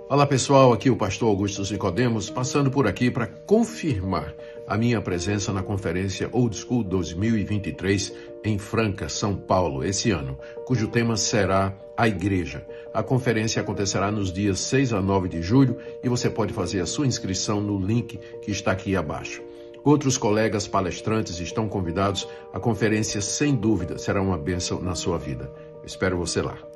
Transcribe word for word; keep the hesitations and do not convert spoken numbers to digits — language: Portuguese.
Olá pessoal, aqui o pastor Augusto Nicodemos, passando por aqui para confirmar a minha presença na conferência Old School dois mil e vinte e três em Franca, São Paulo, esse ano, cujo tema será a Igreja. A conferência acontecerá nos dias seis a nove de julho e você pode fazer a sua inscrição no link que está aqui abaixo. Outros colegas palestrantes estão convidados. A conferência, sem dúvida, será uma bênção na sua vida. Eu espero você lá.